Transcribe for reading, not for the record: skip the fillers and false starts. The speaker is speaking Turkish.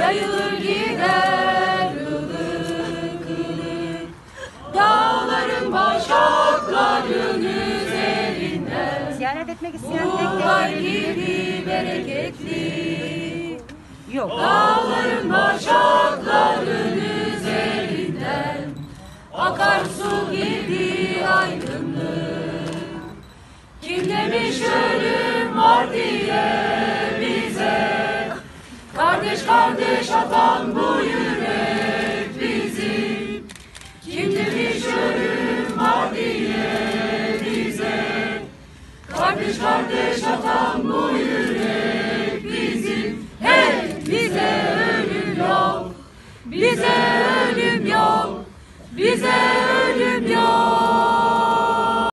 yayılır gider ılık ılık. Dağların başakların üzerinden Ziyaret etmek isteyen buğday gibi bereketli. yok. Dağların başakların üzerinden akar su gibi aydınlık. Kim demiş ölüm var diye bize, kardeş kardeş atan bu yürek bizim. Kim demiş ölüm var diye bize, kardeş kardeş atan bu yürek bizim. Hey, bize ölüm yok, bize ölüm yok, bize ölüm yok.